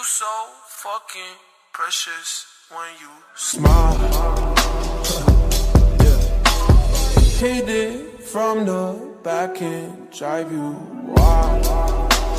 so fucking precious when you smile. Hit it from the back and drive you wild.